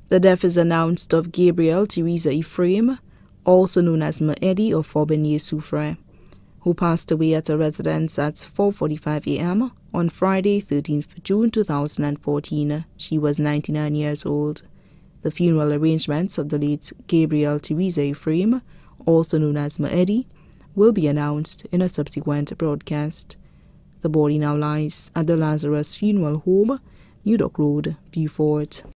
The death is announced of Gabrielle Theresa Ephraim, also known as Eddie or Forbenier Soufre, who passed away at a residence at 4:45 a.m. on Friday, 13th June 2014. She was 99 years old. The funeral arrangements of the late Gabrielle Theresa Ephraim, also known as Eddie, will be announced in a subsequent broadcast. The body now lies at the Lazarus Funeral Home, New Dock Road, Beaufort.